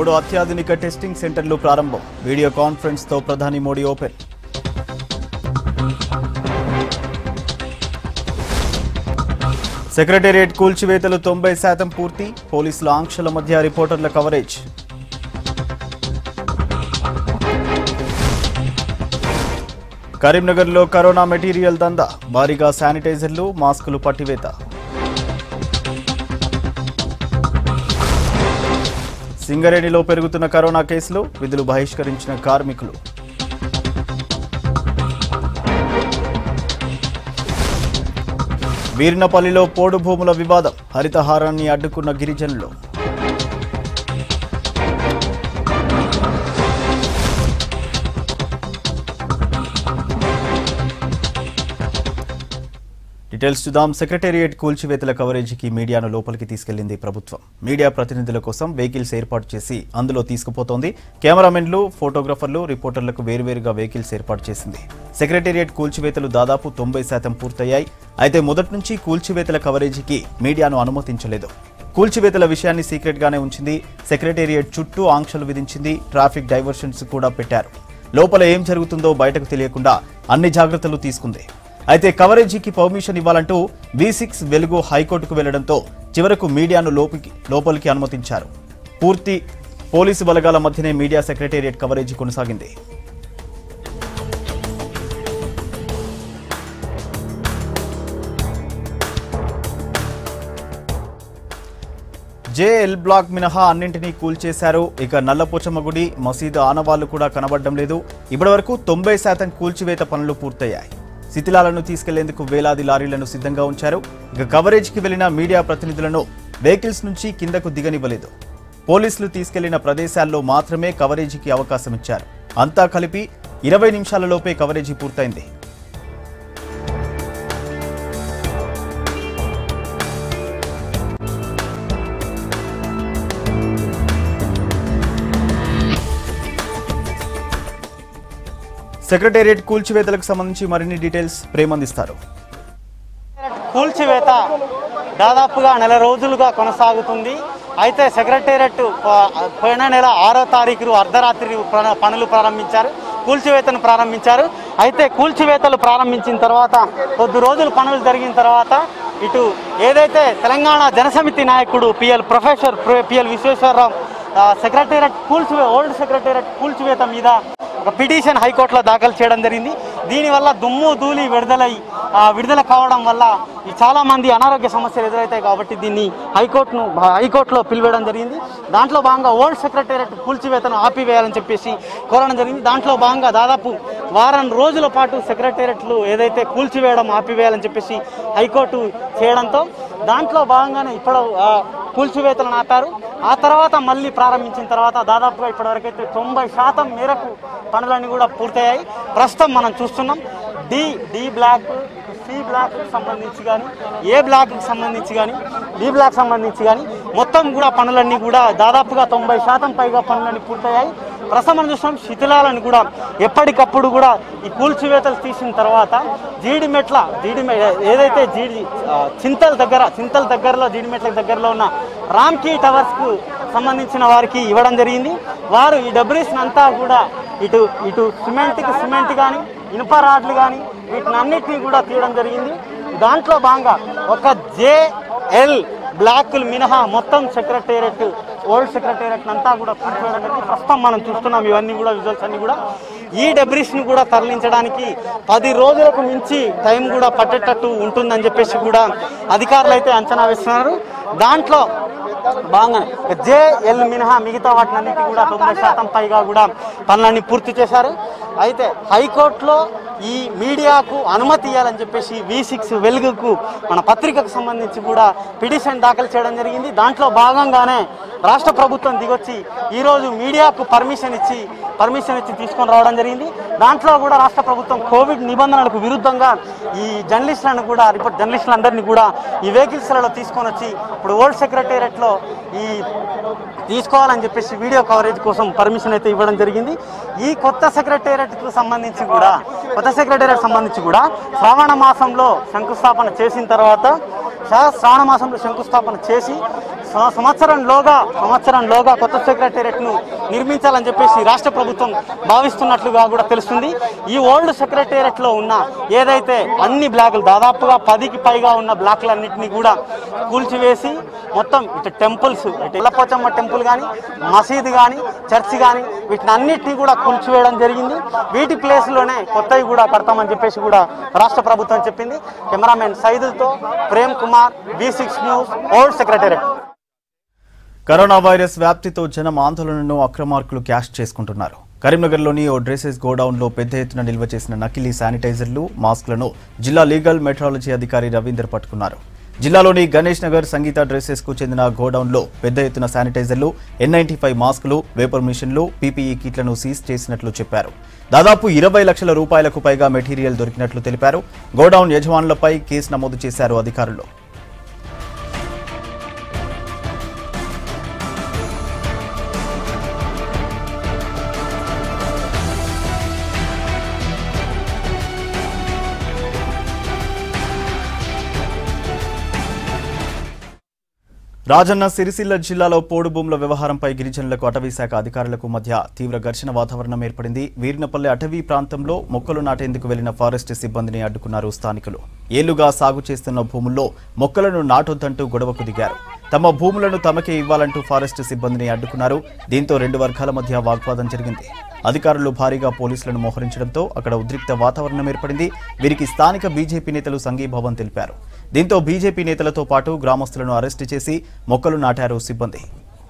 3 అత్యాధునిక టెస్టింగ్ సెంటర్లు ప్రారంభం. వీడియో కాన్ఫరెన్స్ తో ప్రధాని మోడీ ఓపెన్. సెక్రటేరియట్ కూల్చివేతలు 90% పూర్తి. పోలీసుల ఆంక్షల మధ్య రిపోర్టర్ల కవరేజ్. కరీంనగర్లో కరోనా మెటీరియల్ దందా. భారీగా శానిటైజర్లు, మాస్కులు పట్టివేత. సింగరేణిలో పెరుగుతున్న కరోనా కేసులు. విధులు బహిష్కరించిన కార్మికులు. వీర్నపల్లిలో పోడు భూముల వివాదం. హరితహారాన్ని అడ్డుకున్న గిరిజనులు. డీటెయిల్స్ చూద్దాం. సెక్రటేరియట్ కూల్చివేతల కవరేజీకి మీడియాను లోపలికి తీసుకెళ్లింది ప్రభుత్వం. మీడియా ప్రతినిధుల కోసం వెహికల్స్ ఏర్పాటు చేసి అందులో తీసుకుపోతోంది. కెమెరామెన్లు, ఫోటోగ్రాఫర్లు, రిపోర్టర్లకు వేర్వేరుగా వెహికల్స్ ఏర్పాటు చేసింది. సెక్రటేరియట్ కూల్చివేతలు దాదాపు 90% పూర్తయ్యాయి. అయితే మొదటి నుంచి కూల్చివేతల కవరేజీకి మీడియాను అనుమతించలేదు. కూల్చివేతల విషయాన్ని సీక్రెట్ గానే ఉంచింది. సెక్రటేరియట్ చుట్టూ ఆంక్షలు విధించింది. ట్రాఫిక్ డైవర్షన్స్ కూడా పెట్టారు. లోపల ఏం జరుగుతుందో బయటకు తెలియకుండా అన్ని జాగ్రత్తలు తీసుకుంది. అయితే కవరేజీకి పర్మిషన్ ఇవ్వాలంటూ V6 వెలుగు హైకోర్టుకు వెళ్లడంతో చివరకు మీడియాను లోపలికి అనుమతించారు. పూర్తి పోలీసు బలగాల మధ్యనే మీడియా సెక్రటేరియట్ కవరేజీ కొనసాగింది. JL బ్లాక్ మినహా అన్నింటినీ కూల్చేశారు. ఇక నల్లపోచమ్మ గుడి, మసీదు ఆనవాళ్లు కూడా కనబడడం లేదు. ఇప్పటివరకు 90% కూల్చివేత పనులు పూర్తయ్యాయి. శిథిలాలను తీసుకెళ్లేందుకు వేలాది లారీలను సిద్ధంగా ఉంచారు. ఇక కవరేజ్కి వెళ్లిన మీడియా ప్రతినిధులను వెహికల్స్ నుంచి కిందకు దిగనివ్వలేదు. పోలీసులు తీసుకెళ్లిన ప్రదేశాల్లో మాత్రమే కవరేజీకి అవకాశం ఇచ్చారు. అంతా కలిపి 20 నిమిషాలలోపే కవరేజీ పూర్తయింది. సెక్రటేరియట్ కూల్చివేతలకు సంబంధించి మరిన్ని డీటెయిల్స్ ప్రేమ్ అందిస్తారు. కూల్చివేత దాదాపుగా నెల రోజులుగా కొనసాగుతుంది. అయితే సెక్రటేరియట్ పోయిన నెల 6వ తారీఖు అర్ధరాత్రి పనులు ప్రారంభించారు, కూల్చివేతను ప్రారంభించారు. అయితే కూల్చివేతలు ప్రారంభించిన తర్వాత కొద్ది రోజులు పనులు జరిగిన తర్వాత ఇటు ఏదైతే తెలంగాణ జనసమితి నాయకుడు professor PL Visweswara Rao old secretariat కూల్చివేత మీద ఒక పిటిషన్ హైకోర్టులో దాఖలు చేయడం జరిగింది. దీనివల్ల దుమ్ము ధూళి విడుదల కావడం వల్ల చాలా మంది అనారోగ్య సమస్యలు ఎదురవుతాయి. కాబట్టి దీన్ని హైకోర్టులో పిలివేయడం జరిగింది. దాంట్లో భాగంగా ఓల్డ్ సెక్రటేరియట్ కూల్చివేతను ఆపివేయాలని చెప్పేసి కోరడం జరిగింది. దాంట్లో భాగంగా దాదాపు వారం రోజుల పాటు సెక్రటేరియట్లు ఏదైతే కూల్చివేయడం ఆపివేయాలని చెప్పేసి హైకోర్టు చేయడంతో దాంట్లో భాగంగానే ఇప్పుడు కూల్చివేతలను ఆపారు. ఆ తర్వాత మళ్ళీ ప్రారంభించిన తర్వాత దాదాపుగా ఇప్పటివరకైతే 90% మేరకు పనులన్నీ కూడా పూర్తయ్యాయి. ప్రస్తుతం మనం చూస్తున్నాం డి బ్లాక్, సి బ్లాక్కి సంబంధించి కానీ, ఏ బ్లాక్కి సంబంధించి కానీ, బి బ్లాక్ సంబంధించి కానీ మొత్తం కూడా పనులన్నీ కూడా దాదాపుగా 90% పైగా పనులన్నీ పూర్తయ్యాయి. ప్రస్తుతం మనం చూస్తున్నాం శిథిలాలను కూడా ఎప్పటికప్పుడు కూడా ఈ కూల్చివేతలు తీసిన తర్వాత ఏదైతే చింతల దగ్గరలో జీడిమెట్ల దగ్గరలో ఉన్న రామ్కీ టవర్స్కు సంబంధించిన వారికి ఇవ్వడం జరిగింది. వారు ఈ డబ్రీస్ని అంతా కూడా ఇటు సిమెంట్ కానీ, ఇనుప రాడ్లు కానీ వీటినన్నిటినీ కూడా తీయడం జరిగింది. దాంట్లో భాగంగా ఒక JL బ్లాక్లు మినహా మొత్తం ఓల్డ్ సెక్రటేరియట్ అంతా కూడా కూల్చివేయడం జరిగింది. ప్రస్తుతం మనం చూస్తున్నాం ఇవన్నీ కూడా విజువల్స్ అన్ని కూడా. ఈ డబ్రీస్ని కూడా తరలించడానికి 10 రోజులకు మించి టైం కూడా పట్టేటట్టు ఉంటుందని చెప్పేసి కూడా అధికారులు అయితే అంచనా వేస్తున్నారు. దాంట్లో భాగంగా JL మినహా మిగతా వాటినన్నిటి కూడా 90% పైగా కూడా పనులన్నీ పూర్తి చేశారు. అయితే హైకోర్టులో ఈ మీడియాకు అనుమతి ఇవ్వాలని చెప్పేసి V6 వెలుగుకు మన పత్రికకు సంబంధించి కూడా పిటిషన్ దాఖలు చేయడం జరిగింది. దాంట్లో భాగంగానే రాష్ట్ర ప్రభుత్వం దిగొచ్చి ఈరోజు మీడియాకు పర్మిషన్ ఇచ్చి తీసుకొని రావడం జరిగింది. దాంట్లో కూడా రాష్ట్ర ప్రభుత్వం కోవిడ్ నిబంధనలకు విరుద్ధంగా ఈ జర్నలిస్టులందరినీ కూడా ఈ వెహికల్స్లలో తీసుకొని వచ్చి ఇప్పుడు ఓల్డ్ సెక్రటేరియట్లో తీసుకోవాలని చెప్పేసి వీడియో కవరేజ్ కోసం పర్మిషన్ అయితే ఇవ్వడం జరిగింది. ఈ కొత్త సెక్రటేరియట్కు సంబంధించి కూడా శ్రావణ మాసంలో శంకుస్థాపన చేసిన తర్వాత శ్రావణ మాసంలో శంకుస్థాపన చేసి సంవత్సరంలోగా కొత్త సెక్రటేరియట్ను నిర్మించాలని చెప్పేసి రాష్ట్ర ప్రభుత్వం భావిస్తున్నట్లుగా కూడా తెలుస్తుంది. ఈ ఓల్డ్ సెక్రటేరియట్లో ఉన్న ఏదైతే అన్ని బ్లాకులు దాదాపుగా 10కి పైగా ఉన్న బ్లాకులన్నింటినీ కూడా కూల్చివేసి మొత్తం ఇటు టెంపుల్స్, ఇటు ఎల్లపోచమ్మ టెంపుల్ కానీ, మసీదు కానీ, చర్చి కానీ వీటిని అన్నిటినీ కూడా కూల్చివేయడం జరిగింది. వీటి ప్లేస్లోనే కొత్తవి కూడా కడతామని చెప్పేసి కూడా రాష్ట్ర ప్రభుత్వం చెప్పింది. కెమెరామెన్ సైదులతో Prem Kumar, V6 news, old secretariat. Corona virus వ్యాప్తితో జనం ఆందోళనను అక్రమార్కులు క్యాష్ చేసుకుంటున్నారు. కరీంనగర్లోని ఓ డ్రెస్సెస్ గోడౌన్లో పెద్ద ఎత్తున నిల్వ చేసిన నకిలీ శానిటైజర్లు, మాస్కులను జిల్లా లీగల్ మెట్రాలజీ అధికారి రవీందర్ పట్టుకున్నారు. జిల్లాలోని గణేష్ నగర్ సంగీత డ్రెస్సెస్ కు చెందిన గోడౌన్లో పెద్ద ఎత్తున శానిటైజర్లు, N95 మాస్కులు, వేపర్ మిషన్లు, PPE కిట్లను సీజ్ చేసినట్లు చెప్పారు. దాదాపు 20 లక్షల రూపాయలకు పైగా మెటీరియల్ దొరికినట్లు తెలిపారు. గోడౌన్ యజమానులపై కేసు నమోదు చేశారు అధికారులు. రాజన్న సిరిసిల్ల జిల్లాలో పోడు భూముల వ్యవహారంపై గిరిజనులకు అటవీ శాఖ అధికారులకు మధ్య తీవ్ర ఘర్షణ వాతావరణం ఏర్పడింది. వీరినపల్లి అటవీ ప్రాంతంలో మొక్కలు నాటేందుకు వెళ్లిన ఫారెస్ట్ సిబ్బందిని అడ్డుకున్నారు స్థానికులు. ఏళ్లుగా సాగు చేస్తున్న భూముల్లో మొక్కలను నాటొద్దంటూ గొడవకు దిగారు. తమ భూములను తమకే ఇవ్వాలంటూ ఫారెస్ట్ సిబ్బందిని అడ్డుకున్నారు. దీంతో 2 వర్గాల మధ్య వాగ్వాదం జరిగింది. అధికారులు భారీగా పోలీసులను మోహరించడంతో అక్కడ ఉద్రిక్త వాతావరణం ఏర్పడింది. వీరికి స్థానిక బీజేపీ నేతలు సంఘీభావం తెలిపారు. దీంతో బీజేపీ నేతలతో పాటు గ్రామస్తులను అరెస్టు చేసి మొక్కలు నాటారు సిబ్బంది.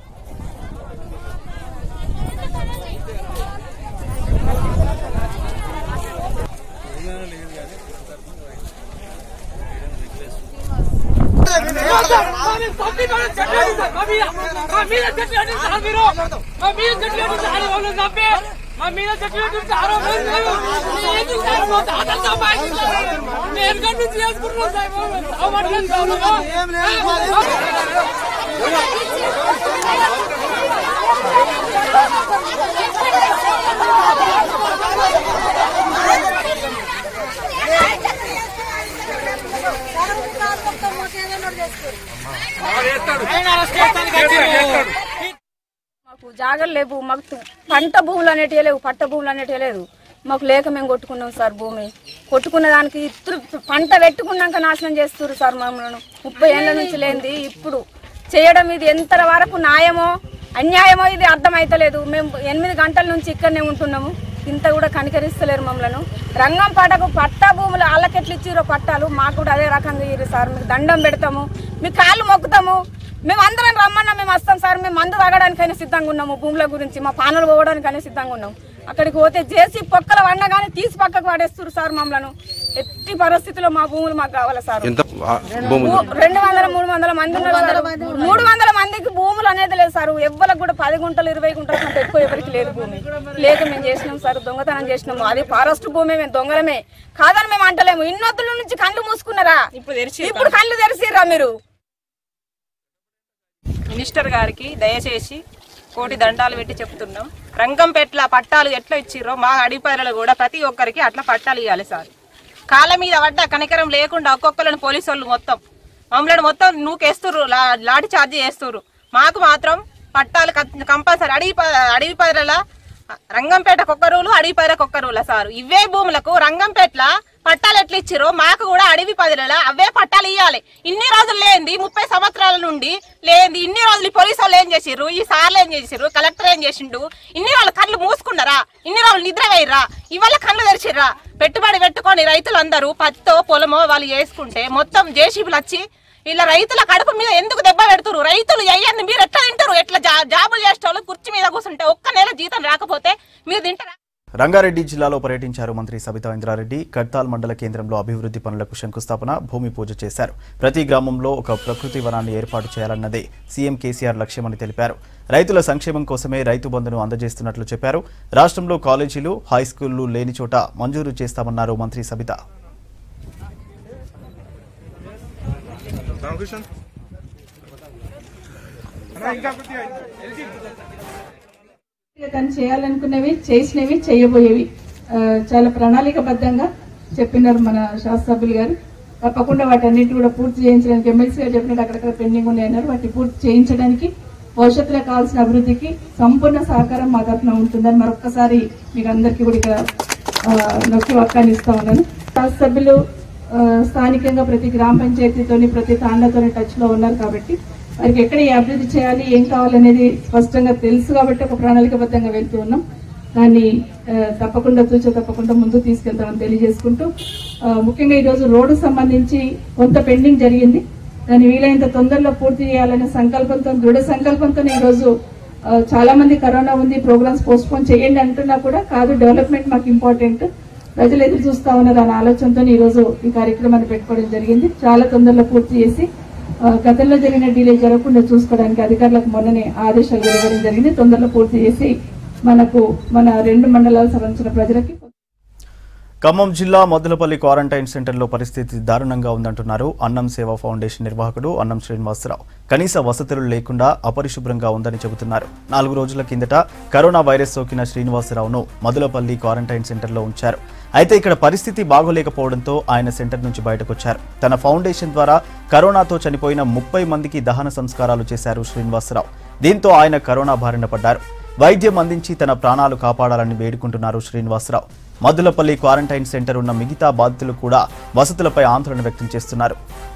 మాకు జాగలు లేవు, మాకు పంట భూములు అనేటివి లేవు, పట్ట భూములు అనేటివి లేదు. మాకు లేక మేము కొట్టుకున్నాం సార్. భూమి కొట్టుకున్న దానికి పంట పెట్టుకున్నాక నాశనం చేస్తున్నారు సార్. మమ్మల్ని 30 ఏళ్ల నుంచి లేనిది ఇప్పుడు చేయడం ఇది ఎంత వరకు న్యాయమో అన్యాయమో ఇది అర్థమైతలేదు. మేము 8 గంటల నుంచి ఇక్కడనే ఉంటున్నాము. ఇంత కూడా కనికరిస్తలేరు మమ్మల్ని. రంగం పాటకు పట్టా భూములు వాళ్ళకెట్లు ఇచ్చిరో పట్టాలు మాకు కూడా అదే రకంగా ఇరు సార్. మీకు దండం పెడతాము, మీ కాళ్ళు మొక్కుతాము, మేము అందరం రమ్మన్నా మేము వస్తాం సార్. మేము మందు తాగడానికైనా సిద్ధంగా ఉన్నాము. భూముల గురించి మా పానలు పోవడానికైనా సిద్ధంగా ఉన్నాము. అక్కడికి పోతే జేసీ పొక్కల వండగానే తీసి పక్కకు పడేస్తారు సార్ మమ్మల్ని. ఎట్టి పరిస్థితుల్లో మా భూములు మాకు కావాలి సార్. 200-300 మంది ఉన్నారు. 300 మందికి భూములు అనేది లేదు సార్. ఎవ్వరికి కూడా 10 గుంటలు 20 గుంటల కంటే ఎక్కువ ఎవరికి లేదు భూమి. లేక మేము చేసినాం సార్, దొంగతనం చేసినాము. అది ఫారెస్ట్ భూమి, మేము దొంగలమే కాదని మేము అంటలేము. ఇన్నొద్దుల నుంచి కళ్ళు మూసుకున్నారా, ఇప్పుడు కళ్ళు తెరిసిర్రా మీరు? మినిస్టర్ గారికి దయచేసి కోటి దండాలు పెట్టి చెప్తున్నాం. రంగంపేట్ల పట్టాలు ఎట్లా ఇచ్చిర్రో మా అడిపదలు కూడా ప్రతి ఒక్కరికి అట్లా పట్టాలు ఇవ్వాలి సార్. కాళ్ళ మీద పడ్డ కనికరం లేకుండా ఒక్కొక్కరిని పోలీసు వాళ్ళు మమ్మల్ని మొత్తం నూకేస్తుర్రు, లాఠీ చార్జ్ చేస్తుర్రు. మాకు మాత్రం పట్టాలు కంపల్సరీ. అడవి పదల రంగంపేటకు ఒక్క రూలు, అడవి పదలకు ఒక్క రూలా సార్. ఇవే భూములకు రంగంపేట్ల పట్టాలు ఎట్లా ఇచ్చిరో మాకు కూడా అడవి పదల అవే పట్టాలు ఇవ్వాలి. ఇన్ని రోజులు లేనిది 30 సంవత్సరాల నుండి లేనిది ఇన్ని రోజులు పోలీసు వాళ్ళు ఏం చేసిర్రు, ఈ సార్లు ఏం చేసిర్రు, కలెక్టర్ ఏం చేసిండు? ఇన్ని రోజులు కళ్ళు మూసుకున్నారా? ఇన్ని రోజులు నిద్ర వేయరా? ఇవాళ కళ్ళు తెరిచిర్రా? పెట్టుబడి పెట్టుకొని రైతులు అందరూ పత్తో పొలమో వాళ్ళు చేసుకుంటే మొత్తం జేసీబీలు వచ్చి ఇలా రైతుల కడుపు మీద ఎందుకు దెబ్బ పెడుతురు? రైతులు అయ్యండి మీరు ఎట్లా తింటారు? ఎట్లా జాబులు చేసేవాళ్ళు కుర్చీ మీద కూర్చుంటే ఒక్క నెల జీతం రాకపోతే మీరు తింటారా? రంగారెడ్డి జిల్లాలో పర్యటించారు మంత్రి సబితా ఇంద్రారెడ్డి. కడ్తాల్ మండల కేంద్రంలో అభివృద్ధి పనులకు శంకుస్థాపన, భూమి పూజ చేశారు. ప్రతి గ్రామంలో ఒక ప్రకృతి వనాన్ని ఏర్పాటు చేయాలన్నదే సీఎం కేసీఆర్ లక్ష్యమని తెలిపారు. రైతుల సంక్షేమం కోసమే రైతు బంధును అందజేస్తున్నట్లు చెప్పారు. రాష్ట్రంలో కాలేజీలు, హైస్కూళ్లు లేని చోట మంజూరు చేస్తామన్నారు మంత్రి సబితా. తను చేయాలనుకునేవి, చేసినవి, చేయబోయేవి చాలా ప్రణాళికబద్ధంగా చెప్పినారు మన శాసనసభ్యులు గారు. తప్పకుండా వాటన్నిటి కూడా పూర్తి చేయించడానికి ఎమ్మెల్సీ గారు చెప్పినట్టు అక్కడక్కడ పెండింగ్ ఉన్నాయన్నారు. వాటిని పూర్తి చేయించడానికి భవిష్యత్తులో కావాల్సిన అభివృద్ధికి సంపూర్ణ సహకారం మా తరఫున ఉంటుందని మరొక్కసారి మీకు అందరికీ కూడా ఇక్కడ నొక్కి వక్కాన్ని ఇస్తా ఉన్నాను. శాసనసభ్యులు స్థానికంగా ప్రతి గ్రామ పంచాయతీతోని ప్రతి తాండాతోని టచ్ లో ఉన్నారు కాబట్టి వారికి ఎక్కడ ఏ అభివృద్ధి చేయాలి ఏం కావాలనేది స్పష్టంగా తెలుసు కాబట్టి ఒక ప్రణాళికబద్ధంగా వెళ్తూ ఉన్నాం. దాన్ని తప్పకుండా ముందుకు తీసుకెళ్తామని తెలియజేసుకుంటూ ముఖ్యంగా ఈరోజు రోడ్డు సంబంధించి కొంత పెండింగ్ జరిగింది. దాన్ని వీలైనంత తొందరలో పూర్తి చేయాలనే సంకల్పంతో దృఢ సంకల్పంతో ఈరోజు చాలా మంది కరోనా ఉంది ప్రోగ్రామ్స్ పోస్ట్పోన్ చేయండి అంటున్నా కూడా కాదు, డెవలప్మెంట్ మాకు ఇంపార్టెంట్, ప్రజలు ఎదురు చూస్తా ఉన్నారు అనే ఆలోచనతో ఈరోజు ఈ కార్యక్రమాన్ని పెట్టుకోవడం జరిగింది. చాలా తొందరలో పూర్తి చేసి గతంలో జరిగిన డిలే జరగకుండా చూసుకోవడానికి అధికారులకు మొన్ననే ఆదేశాలు ఇవ్వడం జరిగింది. తొందరలో పూర్తి చేసి మన 2 మండలాలకు సంబంధించిన ప్రజలకి. ఖమ్మం జిల్లా మొదలపల్లి క్వారంటైన్ సెంటర్లో పరిస్థితి దారుణంగా ఉందంటున్నారు అన్నం సేవా ఫౌండేషన్ నిర్వాహకుడు అన్నం శ్రీనివాసరావు. కనీస వసతులు లేకుండా అపరిశుభ్రంగా ఉందని చెబుతున్నారు. 4 రోజుల కిందట కరోనా వైరస్ సోకిన శ్రీనివాసరావును మొదలపల్లి క్వారంటైన్ సెంటర్లో ఉంచారు. అయితే ఇక్కడ పరిస్థితి బాగోలేకపోవడంతో ఆయన సెంటర్ నుంచి బయటకొచ్చారు. తన ఫౌండేషన్ ద్వారా కరోనాతో చనిపోయిన 30 మందికి దహన సంస్కారాలు చేశారు శ్రీనివాసరావు. దీంతో ఆయన కరోనా బారిన పడ్డారు. వైద్యం అందించి తన ప్రాణాలు కాపాడాలని వేడుకుంటున్నారు శ్రీనివాసరావు. మద్దులపల్లి క్వారంటైన్ సెంటర్ ఉన్న మిగతా బాధితులు కూడా వసతులపై ఆందోళన వ్యక్తం చేస్తున్నారు.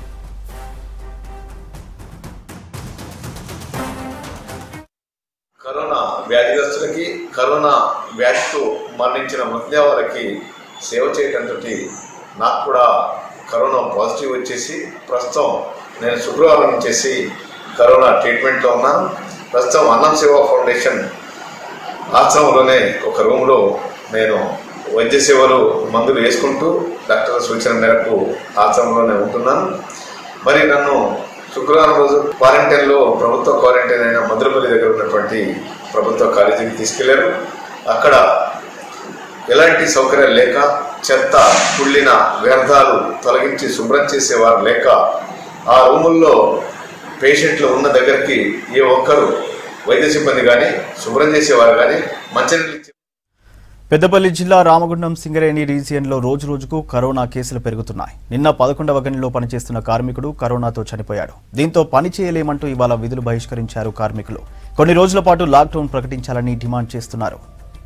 కరోనా వ్యాధిగ్రస్తులకి కరోనా వ్యాధితో మరణించిన మృతదేహాలకి సేవ చేయడంతో నాకు కూడా కరోనా పాజిటివ్ వచ్చేసి ప్రస్తుతం నేను శుక్రవారం వచ్చేసి కరోనా ట్రీట్మెంట్లో ఉన్నాను. ప్రస్తుతం అన్నం సేవా ఫౌండేషన్ ఆశ్రమంలోనే ఒక రూమ్లో నేను వైద్య సేవలు మందులు వేసుకుంటూ డాక్టర్ల సూచన మేరకు ఆశ్రమంలోనే ఉంటున్నాను. మరి నన్ను శుక్రవారం రోజు క్వారంటైన్లో ప్రభుత్వ క్వారంటైన్ అయిన మధురపల్లి దగ్గర ఉన్నటువంటి ప్రభుత్వ కాలేజీకి తీసుకెళ్లారు. అక్కడ ఎలాంటి సౌకర్యాలు లేక చెత్త కుళ్ళిన వ్యర్థాలు తొలగించి శుభ్రం చేసేవారు లేక ఆ రూముల్లో పేషెంట్లు ఉన్న దగ్గరికి ఏ ఒక్కరు వైద్య సిబ్బంది కానీ శుభ్రం చేసేవారు కానీ మంచినీళ్ళు. పెద్దపల్లి జిల్లా రామగుండం సింగరేణి రీజియన్లో రోజురోజుకు కరోనా కేసులు పెరుగుతున్నాయి. నిన్న 11వ గనిలో పనిచేస్తున్న కార్మికుడు కరోనాతో చనిపోయాడు. దీంతో పని చేయలేమంటూ ఇవాళ విధులు బహిష్కరించారు కార్మికులు. కొన్ని రోజుల పాటు లాక్డౌన్ ప్రకటించాలని డిమాండ్ చేస్తున్నారు.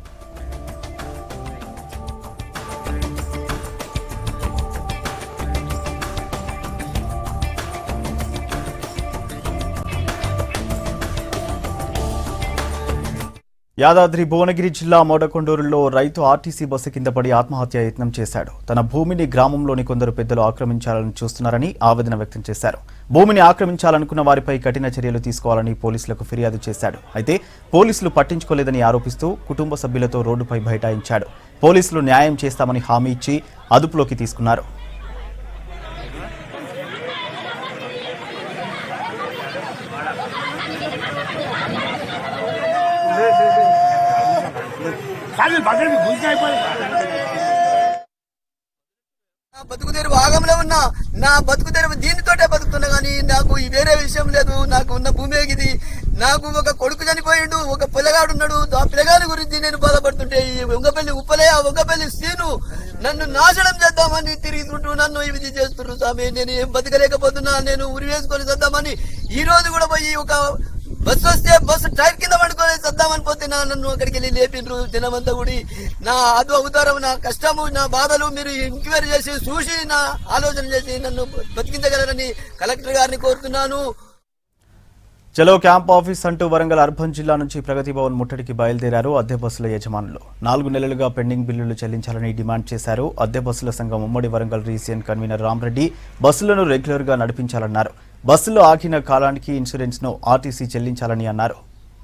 యాదాద్రి భువనగిరి జిల్లా మోడకొండూరులో రైతు ఆర్టీసీ బస్సు కింద పడి ఆత్మహత్య యత్నం చేశాడు. తన భూమిని గ్రామంలోని కొందరు పెద్దలు ఆక్రమించాలని చూస్తున్నారని ఆవేదన వ్యక్తం చేశారు. భూమిని ఆక్రమించాలనుకున్న వారిపై కఠిన చర్యలు తీసుకోవాలని పోలీసులకు ఫిర్యాదు చేశాడు. అయితే పోలీసులు పట్టించుకోలేదని ఆరోపిస్తూ కుటుంబ సభ్యులతో రోడ్డుపై బైఠాయించాడు. పోలీసులు న్యాయం చేస్తామని హామీ ఇచ్చి అదుపులోకి తీసుకున్నారు. బతుకుదేరు భాగంలో ఉన్నా నా బతుకుదేరు దీనితోటే బతుకుతున్నా కానీ నాకు వేరే విషయం లేదు. నాకు ఉన్న భూమి ఇది. నాకు ఒక కొడుకు చనిపోయిండు, ఒక పిల్లగాడు ఉన్నాడు. ఆ పిల్లగాడి గురించి నేను బాధపడుతుంటే ఈ వంగపల్లి ఉప్పలే ఆ వంగపల్లి సీను నన్ను నాశనం చేద్దామని తిరుగుతుంటూ నన్ను ఇది చేస్తున్నారు స్వామి. నేను ఏం బతకలేకపోతున్నా. నేను ఉరి వేసుకొని చేద్దామని ఈ రోజు కూడా పోయి ఒక బస్సు వస్తే బస్సు టైర్ కింద పడుకొని చద్దామని పోతే నన్ను అక్కడికి వెళ్ళి లేపిండ్రు. దినమంతా కూడా నా అది అవతారం, నా కష్టము, నా బాధలు మీరు ఎంక్వైరీ చేసి చూసి నా ఆలోచన చేసి నన్ను బతికించగలరని కలెక్టర్ గారిని కోరుతున్నాను. చలో క్యాంప్ ఆఫీస్ అంటూ వరంగల్ అర్బన్ జిల్లా నుంచి ప్రగతి భవన్ ముట్టడికి బయలుదేరారు అద్దె బస్సుల యజమానులు. 4 నెలలుగా పెండింగ్ బిల్లులు చెల్లించాలని డిమాండ్ చేశారు. అద్దె బస్సుల సంఘం ఉమ్మడి వరంగల్ రీజియన్ కన్వీనర్ రామరెడ్డి బస్సులను రెగ్యులర్ గా నడిపించాలన్నారు. బస్సులో ఆగిన కాలానికి ఇన్సూరెన్స్ ను ఆర్టీసీ చెల్లించాలని అన్నారు.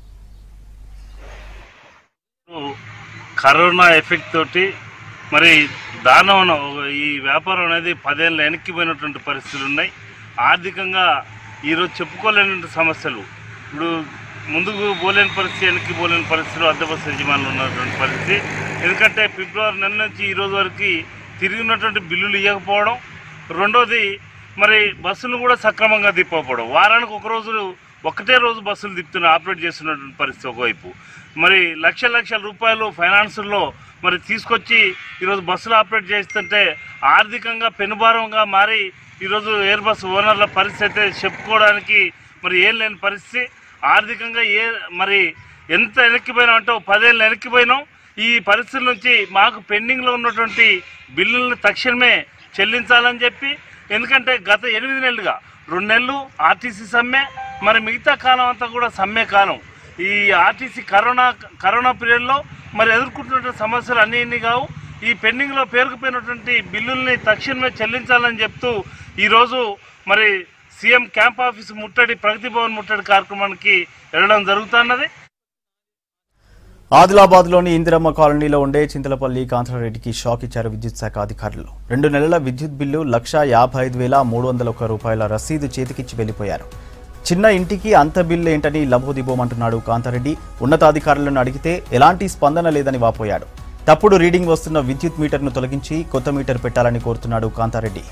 కరోనా ఎఫెక్ట్ తోటి మరి దారుణం ఈ వ్యాపారం అనేది 10 ఏళ్ళ వెనక్కిపోయినటువంటి పరిస్థితులు ఉన్నాయి. ఆర్థికంగా ఈరోజు చెప్పుకోలేని సమస్యలు, ఇప్పుడు ముందుకు పోలేని పరిస్థితి, వెనక్కి పోలేని పరిస్థితులు అద్దె బస్సు యజమానులు ఉన్నటువంటి పరిస్థితి. ఎందుకంటే ఫిబ్రవరి నెల నుంచి ఈరోజు వరకు తిరిగినటువంటి బిల్లులు ఇవ్వకపోవడం, రెండోది మరి బస్సులు కూడా సక్రమంగా తిప్పకపోవడం, వారానికి ఒకటే రోజు బస్సులు ఆపరేట్ చేస్తున్నటువంటి పరిస్థితి. ఒకవైపు మరి లక్షల రూపాయలు ఫైనాన్సుల్లో మరి తీసుకొచ్చి ఈరోజు బస్సులు ఆపరేట్ చేస్తుంటే ఆర్థికంగా పెనుభారంగా మారి ఈరోజు ఎయిర్ బస్ ఓనర్ల పరిస్థితి అయితే చెప్పుకోవడానికి మరి ఏం లేని పరిస్థితి. ఆర్థికంగా మరి ఎంత వెనక్కిపోయినాం అంటే 10 ఏళ్ళు వెనక్కిపోయినాం. ఈ పరిస్థితుల నుంచి మాకు పెండింగ్లో ఉన్నటువంటి బిల్లులను తక్షణమే చెల్లించాలని చెప్పి, ఎందుకంటే గత 8 నెలలుగా 2 నెలలు ఆర్టీసీ సమ్మె, మరి మిగతా కాలం అంతా కూడా సమ్మె కాలం. ఈ ఆర్టీసీ కరోనా పీరియడ్లో మరి ఎదుర్కొంటున్న సమస్యలు అన్నీ కావు. ఈ పెండింగ్లో పేరుకుపోయినటువంటి బిల్లుల్ని తక్షణమే చెల్లించాలని చెప్తూ ఈరోజు మరి సీఎం క్యాంప్ ఆఫీస్ ముట్టడి, ప్రగతి భవన్ ముట్టడి కార్యక్రమానికి వెళ్ళడం జరుగుతున్నది. ఆదిలాబాద్లోని ఇందిరమ్మ కాలనీలో ఉండే చింతలపల్లి కాంతారెడ్డికి షాక్ ఇచ్చారు విద్యుత్ శాఖ అధికారులు. 2 నెలల విద్యుత్ బిల్లు 1,55,301 రూపాయల రసీదు చేతికిచ్చి వెళ్లిపోయారు. చిన్న ఇంటికి అంత బిల్లు ఏంటని లబోదిబోమంటున్నాడు కాంతారెడ్డి. ఉన్నతాధికారులను అడిగితే ఎలాంటి స్పందన లేదని వాపోయాడు. తప్పుడు రీడింగ్ వస్తున్న విద్యుత్ మీటర్ను తొలగించి కొత్త మీటర్ పెట్టాలని కోరుతున్నాడు కాంతారెడ్డి.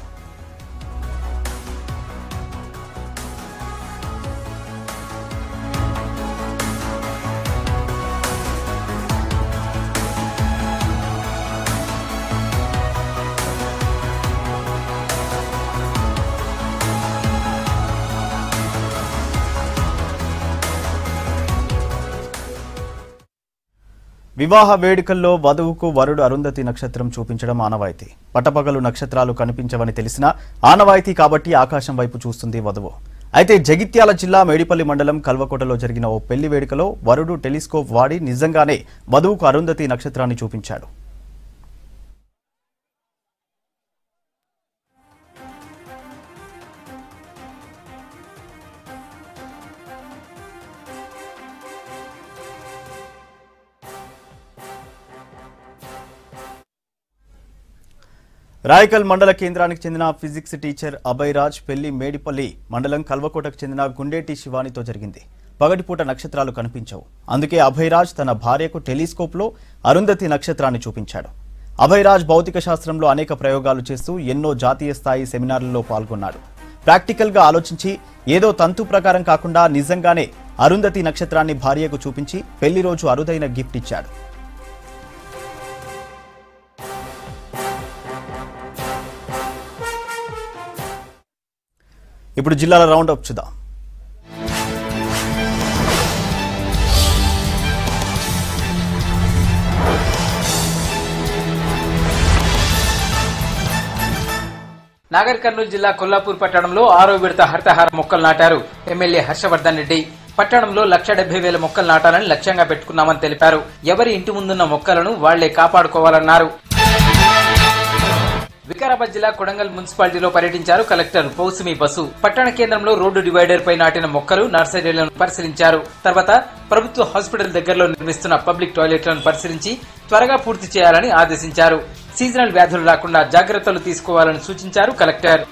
వివాహ వేడుకల్లో వధువుకు వరుడు అరుంధతి నక్షత్రం చూపించడం ఆనవాయితీ. పట్టపగలు నక్షత్రాలు కనిపించవని తెలిసినా ఆనవాయితీ కాబట్టి ఆకాశం వైపు చూస్తుంది వధువు. అయితే జగిత్యాల జిల్లా మేడిపల్లి మండలం కల్వకోటలో జరిగిన ఓ పెళ్లి వేడుకలో వరుడు టెలిస్కోప్ వాడి నిజంగానే వధువుకు అరుంధతి నక్షత్రాన్ని చూపించాడు. రాయకల్ మండల కేంద్రానికి చెందిన ఫిజిక్స్ టీచర్ అభయరాజ్ పెళ్లి మేడిపల్లి మండలం కల్వకోటకు చెందిన గుండేటి శివానితో జరిగింది. పగటిపూట నక్షత్రాలు కనిపించవు. అందుకే అభయరాజ్ తన భార్యకు టెలిస్కోప్లో అరుంధతి నక్షత్రాన్ని చూపించాడు. అభయరాజ్ భౌతిక శాస్త్రంలో అనేక ప్రయోగాలు చేస్తూ ఎన్నో జాతీయ స్థాయి సెమినార్లలో పాల్గొన్నాడు. ప్రాక్టికల్గా ఆలోచించి ఏదో తంతు ప్రకారం కాకుండా నిజంగానే అరుంధతి నక్షత్రాన్ని భార్యకు చూపించి పెళ్లి రోజు అరుదైన గిఫ్ట్ ఇచ్చాడు. ఇప్పుడు జిల్లాల రౌండ్ అప్ చూద్దాం. నాగర్ కర్నూలు జిల్లా కొల్లాపూర్ పట్టణంలో 6వ విడత హరితహార మొక్కలు నాటారు ఎమ్మెల్యే హర్షవర్ధన్ రెడ్డి. పట్టణంలో 1,70,000 మొక్కలు నాటాలని లక్ష్యంగా పెట్టుకున్నామని తెలిపారు. ఎవరి ఇంటి ముందున్న మొక్కలను వాళ్లే కాపాడుకోవాలన్నారు. వికారాబాద్ జిల్లా కొడంగల్ మున్సిపాలిటీలో పర్యటించారు కలెక్టర్ పౌసిమి బసు. పట్టణ కేంద్రంలో రోడ్డు డివైడర్ పై నాటిన మొక్కలు, నర్సరీలను పరిశీలించారు. తర్వాత ప్రభుత్వ హాస్పిటల్ దగ్గరలో నిర్మిస్తున్న పబ్లిక్ టాయిలెట్లను పరిశీలించి త్వరగా పూర్తి చేయాలని ఆదేశించారు. సీజనల్ వ్యాధులు రాకుండా జాగ్రత్తలు తీసుకోవాలని సూచించారు కలెక్టర్.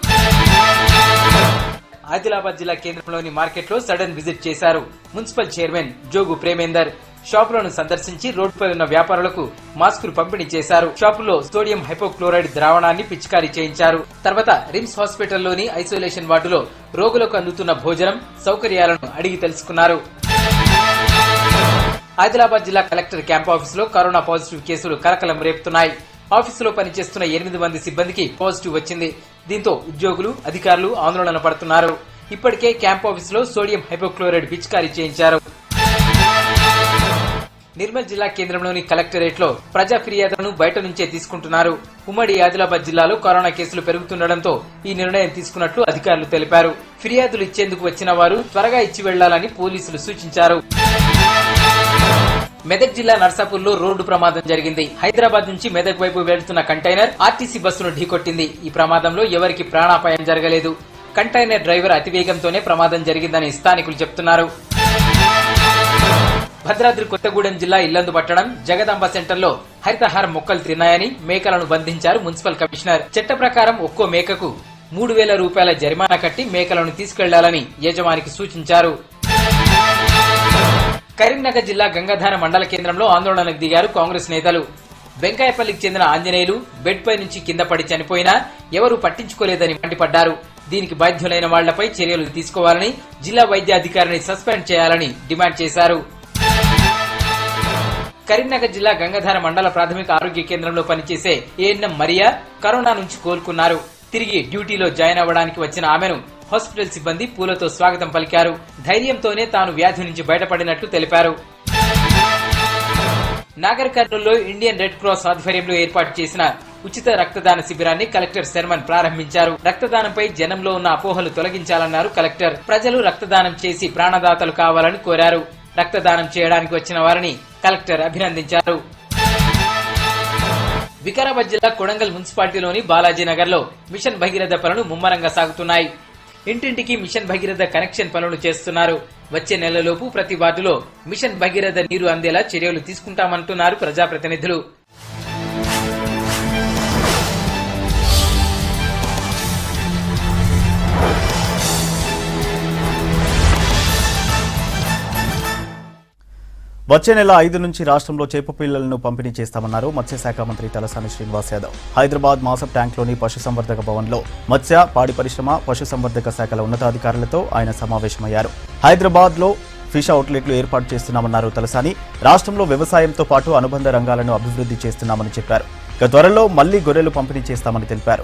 ఆదిలాబాద్ జిల్లా కేంద్రంలోని మార్కెట్లో సడన్ విజిట్ చేశారు మున్సిపల్ చైర్మన్ జోగు ప్రేమేందర్. షాపులను సందర్శించి రోడ్డుపై ఉన్న వ్యాపారులకు మాస్కులు పంపిణీ చేశారు. షాపులో సోడియం హైపోక్లోరైడ్ ద్రావణాన్ని పిచికారీ చేయించారు. తర్వాత రిమ్స్ హాస్పిటల్లోని ఐసోలేషన్ వార్డులో రోగులకు అందుతున్న భోజనం సౌకర్యాలను అడిగి తెలుసుకున్నారు. ఆదిలాబాద్ జిల్లా కలెక్టర్ క్యాంప్ ఆఫీసులో కరోనా పాజిటివ్ కేసులు కలకలం రేపుతున్నాయి. ఆఫీసులో పనిచేస్తున్న 8 మంది సిబ్బందికి పాజిటివ్ వచ్చింది. దీంతో ఉద్యోగులు, అధికారులు ఆందోళన పడుతున్నారు. ఇప్పటికే క్యాంప్ ఆఫీసులో సోడియం హైపోక్లోరైడ్ పిచికారీ చేయించారు. నిర్మల్ జిల్లా కేంద్రంలోని కలెక్టరేట్ లో ప్రజా ఫిర్యాదులను బయట నుంచే తీసుకుంటున్నారు. ఉమ్మడి ఆదిలాబాద్ జిల్లాలో కరోనా కేసులు పెరుగుతుండటంతో ఈ నిర్ణయం తీసుకున్నట్లు అధికారులు తెలిపారు. ఫిర్యాదులు ఇచ్చేందుకు వచ్చిన వారు త్వరగా ఇచ్చి వెళ్లాలని పోలీసులు సూచించారు. మెదక్ జిల్లా నర్సాపూర్లో రోడ్డు ప్రమాదం జరిగింది. హైదరాబాద్ నుంచి మెదక్ వైపు వెళ్తున్న కంటైనర్ ఆర్టీసీ బస్సును ఢీకొట్టింది. ఈ ప్రమాదంలో ఎవరికి ప్రాణాపాయం జరగలేదు. కంటైనర్ డ్రైవర్ అతివేగంతోనే ప్రమాదం జరిగిందని స్థానికులు చెబుతున్నారు. భద్రాద్రి కొత్తగూడెం జిల్లా ఇల్లందు పట్టణం జగదాంబ సెంటర్లో హరితహార మొక్కలు తిన్నాయని మేకలను బంధించారు మున్సిపల్ కమిషనర్. చట్ట ప్రకారం ఒక్కో మేకకు 3,000 రూపాయల జరిమానా కట్టి మేకలను తీసుకెళ్లాలని యజమానికి సూచించారు. కరీంనగర్ జిల్లా గంగాధార మండల కేంద్రంలో ఆందోళనకు దిగారు కాంగ్రెస్ నేతలు. వెంకాయపల్లికి చెందిన ఆంజనేయులు బెడ్ పై నుంచి కింద పడి చనిపోయినా ఎవరూ పట్టించుకోలేదని మండిపడ్డారు. దీనికి బాధ్యులైన వాళ్లపై చర్యలు తీసుకోవాలని, జిల్లా వైద్యాధికారిని సస్పెండ్ చేయాలని డిమాండ్ చేశారు. కరీంనగర్ జిల్లా గంగాధర మండల ప్రాథమిక ఆరోగ్య కేంద్రంలో పనిచేసే ఏఎన్ఎం మరియా కరోనా నుంచి కోలుకున్నారు. తిరిగి డ్యూటీలో జాయిన్ అవ్వడానికి వచ్చిన ఆమెను హాస్పిటల్ సిబ్బంది పూలతో స్వాగతం పలికారు. ధైర్యంతోనే తాను వ్యాధి నుంచి బయటపడినట్లు తెలిపారు. నాగర్ కర్నూలులో ఇండియన్ రెడ్ క్రాస్ ఆధ్వర్యంలో ఏర్పాటు చేసిన ఉచిత రక్తదాన శిబిరాన్ని కలెక్టర్ శర్మన్ ప్రారంభించారు. రక్తదానంపై జనంలో ఉన్న అపోహలు తొలగించాలన్నారు కలెక్టర్. ప్రజలు రక్తదానం చేసి ప్రాణదాతలు కావాలని కోరారు. రక్తదానం చేయడానికి వచ్చిన వారిని కలెక్టర్ అభినందించారు. వికారాబాద్ జిల్లా కొడంగల్ మున్సిపాలిటీలోని బాలాజీనగర్ లో మిషన్ భగీరథ పనులు ముమ్మరంగా సాగుతున్నాయి. ఇంటింటికి మిషన్ భగీరథ కనెక్షన్ పనులు చేస్తున్నారు. వచ్చే నెలలోపు ప్రతి వార్డులో మిషన్ భగీరథ నీరు అందేలా చర్యలు తీసుకుంటామంటున్నారు ప్రజాప్రతినిధులు. వచ్చే నెల 5 నుంచి రాష్ట్రంలో చేప పిల్లలను పంపిణీ చేస్తామన్నారు మత్స్యశాఖ మంత్రి తలసాని శ్రీనివాస్ యాదవ్. హైదరాబాద్ మాసప్ ట్యాంక్లోని పశుసంవర్ధక భవన్లో మత్స్య, పాడి పరిశ్రమ, పశుసంవర్ధక శాఖల ఉన్నతాధికారులతో ఆయన సమావేశమయ్యారు. హైదరాబాద్లో ఫిష్ అవుట్లెట్లు ఏర్పాటు చేస్తున్నామన్నారు తలసాని. రాష్ట్రంలో వ్యవసాయంతో పాటు అనుబంధ రంగాలను అభివృద్ధి చేస్తున్నామని చెప్పారు. ఇక త్వరలో మళ్లీ గొర్రెలు పంపిణీ చేస్తామని తెలిపారు.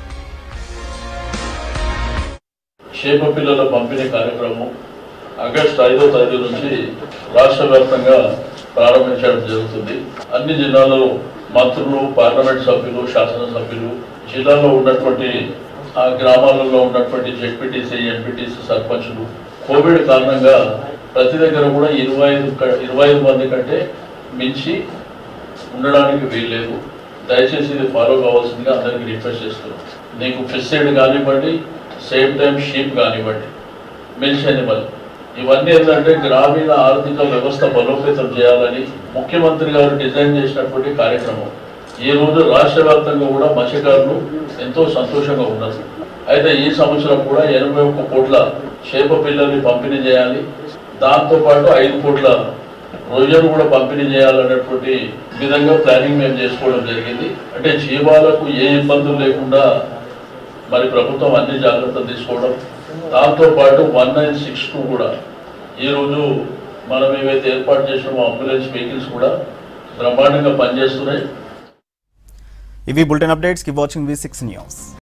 చేప పిల్లల పంపిణీ కార్యక్రమం ఆగస్టు 5వ తేదీ నుంచి రాష్ట్ర వ్యాప్తంగా ప్రారంభించడం జరుగుతుంది. అన్ని జిల్లాల్లో మంత్రులు, పార్లమెంట్ సభ్యులు, శాసనసభ్యులు, జిల్లాలో ఉన్నటువంటి ఆ గ్రామాలలో ఉన్నటువంటి జెడ్పీటీసీ, ఎంపీటీసీ, సర్పంచులు కోవిడ్ కారణంగా ప్రతి దగ్గర కూడా 25 మంది కంటే మించి ఉండడానికి వీల్లేదు. దయచేసి ఇది ఫాలో కావాల్సిందిగా అందరికీ రిక్వెస్ట్ చేస్తున్నాం. నీకు ఫిష్ సైడ్ కానివ్వండి, సేమ్ టైం షీప్ కానివ్వండి, మిల్క్ యానిమల్, ఇవన్నీ ఏంటంటే గ్రామీణ ఆర్థిక వ్యవస్థ బలోపేతం చేయాలని ముఖ్యమంత్రి గారు డిజైన్ చేసినటువంటి కార్యక్రమం. ఈ రోజు రాష్ట్ర వ్యాప్తంగా కూడా మత్స్యకారులు ఎంతో సంతోషంగా ఉన్నారు. అయితే ఈ సంవత్సరం కూడా 81 కోట్ల చేప పిల్లల్ని పంపిణీ చేయాలి. దాంతోపాటు 5 కోట్ల రొయ్యలు కూడా పంపిణీ చేయాలనేటువంటి విధంగా ప్లానింగ్ మేము చేసుకోవడం జరిగింది. అంటే జీవాలకు ఏ ఇబ్బందులు లేకుండా మరి ప్రభుత్వం అన్ని జాగ్రత్తలు తీసుకోవడం. దాంతోపాటు 1962 కూడా ఈరోజు మనం ఏవైతే ఏర్పాటు చేసినామో అంబులెన్స్ వెహికల్స్ కూడా బ్రహ్మాండంగా పనిచేస్తున్నాయి. ఇవి bulletin updates. Keep watching V6 news.